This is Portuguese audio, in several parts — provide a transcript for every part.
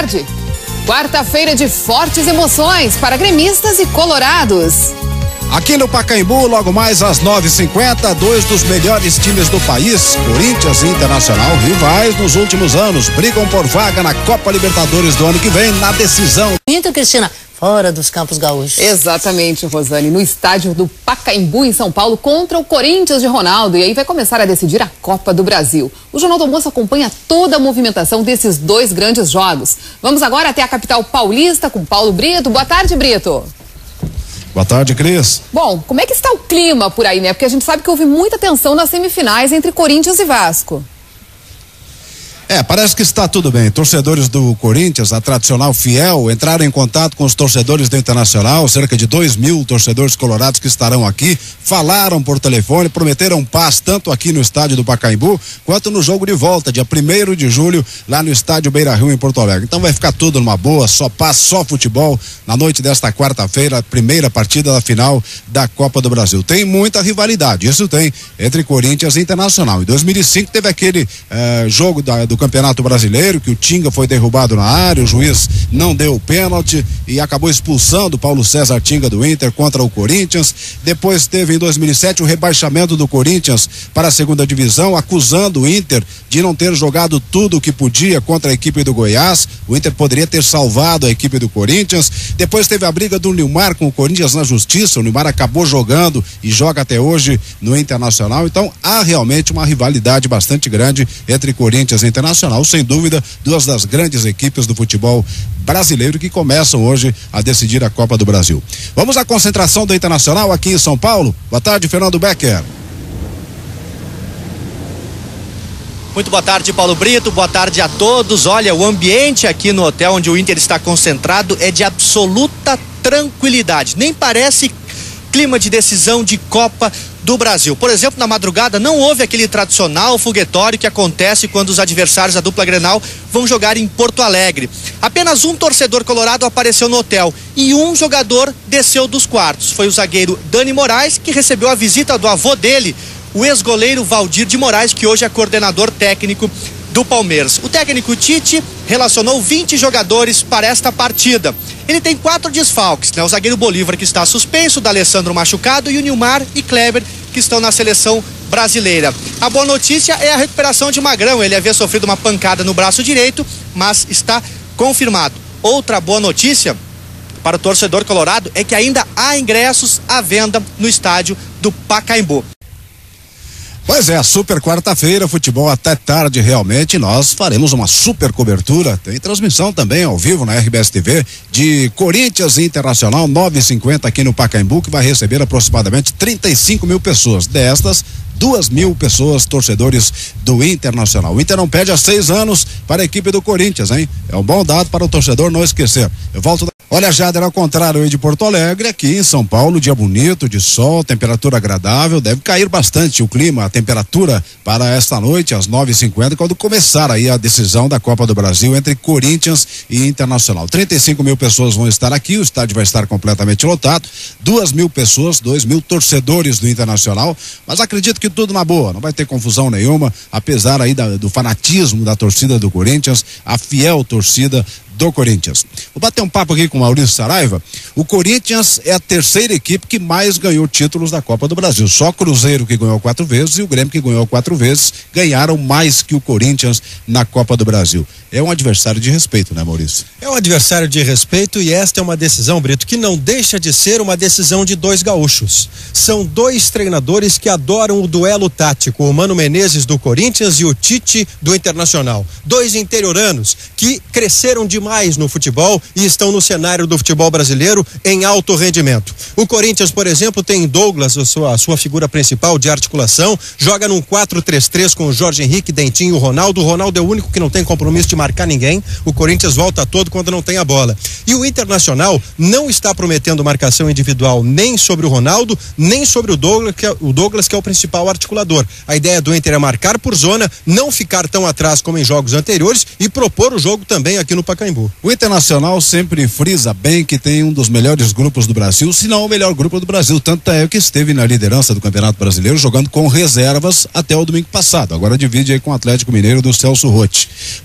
tarde. Quarta-feira de fortes emoções para gremistas e colorados. Aqui no Pacaembu, logo mais às 9h50, dois dos melhores times do país, Corinthians e Internacional, rivais nos últimos anos, brigam por vaga na Copa Libertadores do ano que vem, na decisão. Então, Cristina, fora dos Campos Gaúchos. Exatamente, Rosane, no estádio do Pacaembu, em São Paulo, contra o Corinthians de Ronaldo, e aí vai começar a decidir a Copa do Brasil. O Jornal do Almoço acompanha toda a movimentação desses dois grandes jogos. Vamos agora até a capital paulista com Paulo Brito. Boa tarde, Brito. Boa tarde, Cris. Bom, como é que está o clima por aí, né? Porque a gente sabe que houve muita tensão nas semifinais entre Corinthians e Vasco. Parece que está tudo bem. Torcedores do Corinthians, a tradicional fiel, entraram em contato com os torcedores do Internacional, cerca de 2.000 torcedores colorados que estarão aqui, falaram por telefone, prometeram paz tanto aqui no estádio do Pacaembu, quanto no jogo de volta, dia 1º de julho, lá no estádio Beira-Rio, em Porto Alegre. Então vai ficar tudo numa boa, só paz, só futebol, na noite desta quarta-feira, a primeira partida da final da Copa do Brasil. Tem muita rivalidade, isso tem, entre Corinthians e Internacional. Em 2005 teve aquele jogo do Campeonato Brasileiro, que o Tinga foi derrubado na área, o juiz não deu o pênalti e acabou expulsando o Paulo César Tinga do Inter contra o Corinthians. Depois teve em 2007 o rebaixamento do Corinthians para a segunda divisão, acusando o Inter de não ter jogado tudo o que podia contra a equipe do Goiás. O Inter poderia ter salvado a equipe do Corinthians. Depois teve a briga do Nilmar com o Corinthians na justiça. O Nilmar acabou jogando e joga até hoje no Internacional. Então há realmente uma rivalidade bastante grande entre Corinthians e Internacional. Sem dúvida, duas das grandes equipes do futebol brasileiro que começam hoje a decidir a Copa do Brasil. Vamos à concentração do Internacional aqui em São Paulo. Boa tarde, Fernando Becker. Muito boa tarde, Paulo Brito, boa tarde a todos. Olha, o ambiente aqui no hotel onde o Inter está concentrado é de absoluta tranquilidade. Nem parece clima de decisão de Copa do Brasil. Por exemplo, na madrugada não houve aquele tradicional foguetório que acontece quando os adversários da dupla Grenal vão jogar em Porto Alegre. Apenas um torcedor colorado apareceu no hotel e um jogador desceu dos quartos. Foi o zagueiro Dani Moraes, que recebeu a visita do avô dele, o ex-goleiro Valdir de Moraes, que hoje é coordenador técnico do Palmeiras. O técnico Tite relacionou 20 jogadores para esta partida. Ele tem 4 desfalques, né? O zagueiro Bolívar, que está suspenso, o D'Alessandro machucado, e o Nilmar e Kleber, que estão na seleção brasileira. A boa notícia é a recuperação de Magrão. Ele havia sofrido uma pancada no braço direito, mas está confirmado. Outra boa notícia para o torcedor colorado é que ainda há ingressos à venda no estádio do Pacaembu. Pois é, super quarta-feira, futebol até tarde realmente, nós faremos uma super cobertura, tem transmissão também ao vivo na RBS TV de Corinthians e Internacional, 9h50 aqui no Pacaembu, que vai receber aproximadamente 35.000 pessoas, destas 2.000 pessoas, torcedores do Internacional. O Inter não perde há 6 anos para a equipe do Corinthians, hein? É um bom dado para o torcedor não esquecer. Eu volto. Olha, Jader, ao contrário aí de Porto Alegre, aqui em São Paulo, dia bonito, de sol, temperatura agradável, deve cair bastante o clima, a temperatura para esta noite, às 9h50, quando começar aí a decisão da Copa do Brasil entre Corinthians e Internacional. 35.000 pessoas vão estar aqui, o estádio vai estar completamente lotado, 2.000 pessoas, 2.000 torcedores do Internacional, mas acredito que tudo na boa, não vai ter confusão nenhuma, apesar aí do fanatismo da torcida do Corinthians, a fiel torcida do Corinthians. Vou bater um papo aqui com o Maurício Saraiva. O Corinthians é a terceira equipe que mais ganhou títulos da Copa do Brasil. Só Cruzeiro, que ganhou 4 vezes, e o Grêmio, que ganhou 4 vezes, ganharam mais que o Corinthians na Copa do Brasil. É um adversário de respeito, né, Maurício? É um adversário de respeito, e esta é uma decisão, Brito, que não deixa de ser uma decisão de 2 gaúchos. São 2 treinadores que adoram o duelo tático, o Mano Menezes do Corinthians e o Tite do Internacional. 2 interioranos que cresceram demais no futebol e estão no cenário do futebol brasileiro em alto rendimento. O Corinthians, por exemplo, tem Douglas, a sua figura principal de articulação, joga num 4-3-3 com o Jorge Henrique, Dentinho e o Ronaldo. O Ronaldo é o único que não tem compromisso de marcar ninguém. O Corinthians volta todo quando não tem a bola. E o Internacional não está prometendo marcação individual nem sobre o Ronaldo, nem sobre o Douglas, que é o principal articulador. A ideia do Inter é marcar por zona, não ficar tão atrás como em jogos anteriores e propor o jogo também aqui no Pacaembu. O Internacional sempre frisa bem que tem um dos melhores grupos do Brasil, se não o melhor grupo do Brasil, tanto é que esteve na liderança do Campeonato Brasileiro jogando com reservas até o domingo passado, agora divide aí com o Atlético Mineiro do Celso Rotti. Por isso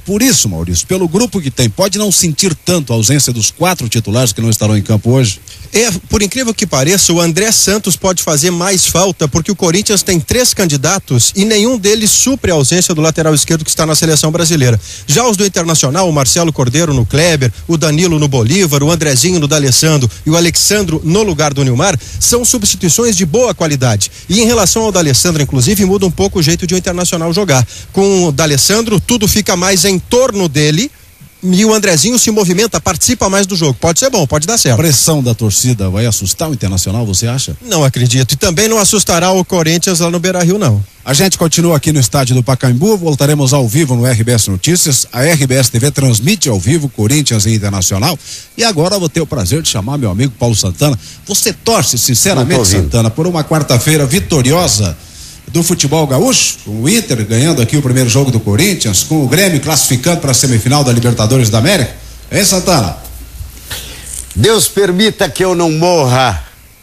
isso, Maurício? Pelo grupo que tem, pode não sentir tanto a ausência dos 4 titulares que não estarão em campo hoje? Por incrível que pareça, o André Santos pode fazer mais falta, porque o Corinthians tem 3 candidatos e nenhum deles supre a ausência do lateral esquerdo que está na seleção brasileira. Já os do Internacional, o Marcelo Cordeiro no Kleber, o Danilo no Bolívar, o Andrezinho no D'Alessandro e o Alexandro no lugar do Nilmar, são substituições de boa qualidade. E em relação ao D'Alessandro, inclusive, muda um pouco o jeito de o Internacional jogar. Com o D'Alessandro, tudo fica mais em torno dele, e o Andrezinho se movimenta, participa mais do jogo. Pode ser bom, pode dar certo. A pressão da torcida vai assustar o Internacional, você acha? Não acredito. E também não assustará o Corinthians lá no Beira-Rio, não. A gente continua aqui no estádio do Pacaembu, voltaremos ao vivo no RBS Notícias. A RBS TV transmite ao vivo Corinthians e Internacional. E agora eu vou ter o prazer de chamar meu amigo Paulo Santana. Você torce, sinceramente, Santana, por uma quarta-feira vitoriosa do futebol gaúcho, com o Inter ganhando aqui o primeiro jogo do Corinthians, com o Grêmio classificando para a semifinal da Libertadores da América? Hein, Santana? Deus permita que eu não morra.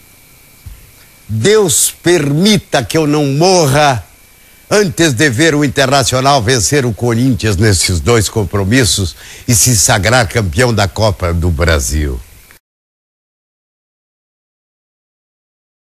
Deus permita que eu não morra antes de ver o Internacional vencer o Corinthians nesses 2 compromissos e se sagrar campeão da Copa do Brasil.